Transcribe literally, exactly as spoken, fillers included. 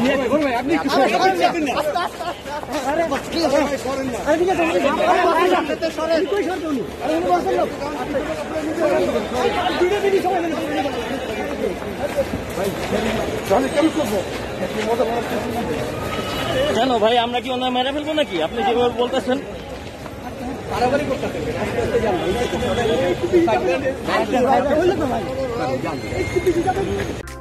কেন ভাই, আমরা কি ওনার মেরে ফেলবো নাকি? আপনি যেভাবে বলতেছেন বাড়াবাড়ি করতেছেন।